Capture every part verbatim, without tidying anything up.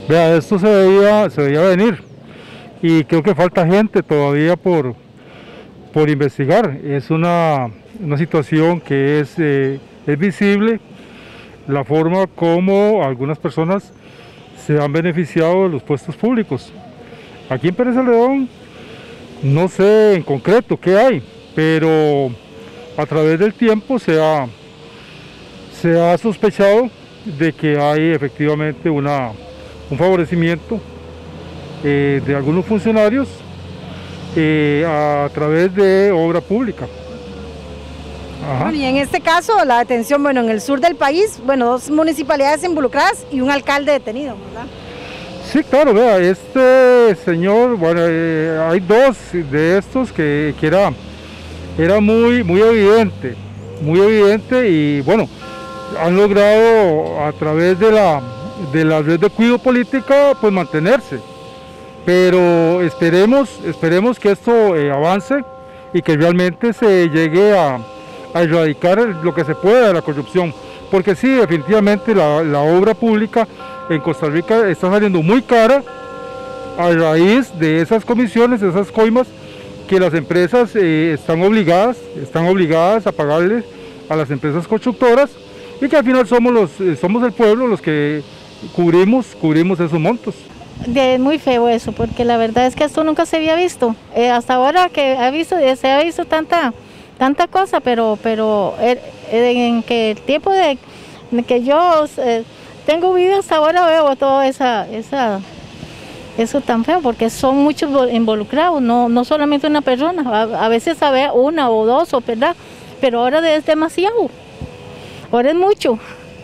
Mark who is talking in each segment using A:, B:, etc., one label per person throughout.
A: Vea, esto se veía, se veía venir y creo que falta gente todavía por, por investigar. Es una, una situación que es, eh, es visible, la forma como algunas personas se han beneficiado de los puestos públicos. Aquí en Pérez Celedón no sé en concreto qué hay, pero a través del tiempo se ha, se ha sospechado de que hay efectivamente una, un favorecimiento eh, de algunos funcionarios eh, a través de obra pública.
B: Ajá. Y en este caso la detención, bueno, en el sur del país, bueno, dos municipalidades involucradas y un alcalde detenido, ¿verdad?
A: Sí, claro, vea, este señor, bueno, eh, hay dos de estos que, que era, era muy, muy evidente, muy evidente y bueno, han logrado a través de la, de la red de cuidado política pues mantenerse, pero esperemos, esperemos que esto eh, avance y que realmente se llegue a, a erradicar lo que se pueda de la corrupción, porque sí, definitivamente la, la obra pública en Costa Rica está saliendo muy cara a raíz de esas comisiones, de esas coimas que las empresas eh, están obligadas, están obligadas a pagarles a las empresas constructoras y que al final somos los, eh, somos el pueblo los que cubrimos, cubrimos esos montos.
C: Es muy feo eso, porque la verdad es que esto nunca se había visto. Eh, hasta ahora que ha visto, se ha visto tanta, tanta cosa, pero, pero eh, en que el tiempo de, de que yo eh, tengo vida hasta ahora veo todo esa, esa, eso tan feo, porque son muchos involucrados, no, no solamente una persona, a, a veces sabe una o dos, o ¿verdad? Pero ahora es demasiado, ahora es mucho.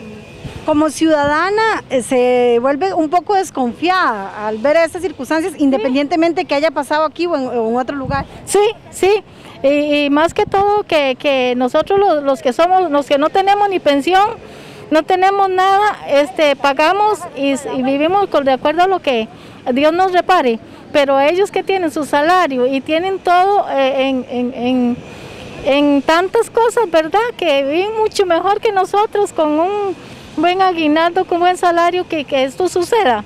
B: Como ciudadana eh, se vuelve un poco desconfiada al ver estas circunstancias, independientemente que haya pasado aquí o en, o en otro lugar.
C: Sí, sí, y, y más que todo que, que nosotros los, los que somos, los que no tenemos ni pensión, no tenemos nada, este, pagamos y, y vivimos con, de acuerdo a lo que Dios nos repare, pero ellos que tienen su salario y tienen todo eh, en, en, en, en tantas cosas, ¿verdad? Que viven mucho mejor que nosotros con un buen aguinaldo, con buen salario, que, que esto suceda.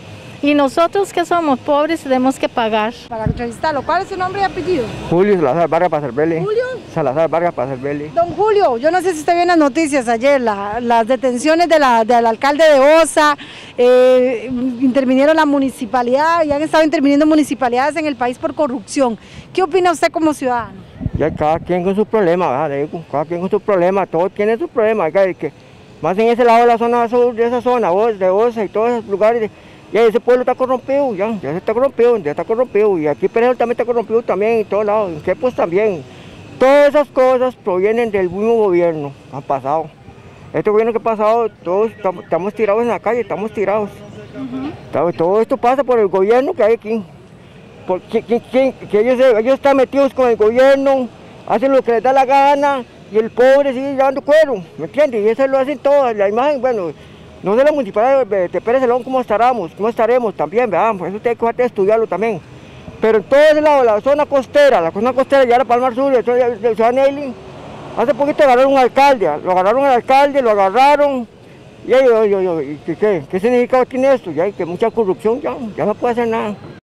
C: Y nosotros que somos pobres tenemos que pagar.
B: Para entrevistarlo, ¿cuál es su nombre y apellido?
D: Julio Salazar Vargas Pasarbelli.
B: ¿Julio?
D: Salazar Vargas Pasarbelli.
B: Don Julio, yo no sé si usted vio en las noticias ayer, la, las detenciones de la, del alcalde de Osa, eh, intervinieron la municipalidad y han estado interviniendo municipalidades en el país por corrupción. ¿Qué opina usted como ciudadano?
D: Ya cada quien con su problema, ¿verdad? Cada quien con su problema, todos tienen su problema, que más en ese lado de la zona sur, de esa zona, de Osa y todos esos lugares, ya ese pueblo está corrompido, ya, ya se está corrompido, ya está corrompido, y aquí Pérez también está corrompido también, en todos lados, en Quepos también. Todas esas cosas provienen del mismo gobierno, han pasado. Este gobierno que ha pasado, todos estamos, estamos tirados en la calle, estamos tirados. Uh-huh. Todo esto pasa por el gobierno que hay aquí, porque que, que, que ellos, ellos están metidos con el gobierno, hacen lo que les da la gana, y el pobre sigue llevando cuero, ¿me entiendes? Y eso lo hacen todas, la imagen, bueno, no sé la municipalidad de, de Pérez Celedón cómo estaremos, cómo estaremos también, ¿verdad? Por eso usted hay que estudiarlo también. Pero en todo ese lado, la zona costera, la zona costera, ya la Palmar Sur, el Ciudad Nelly, hace poquito agarraron un alcalde, lo agarraron al alcalde, lo agarraron, y, y, y, y, y ¿qué, qué significa aquí en esto? Ya, que mucha corrupción, ya, ya no puede hacer nada.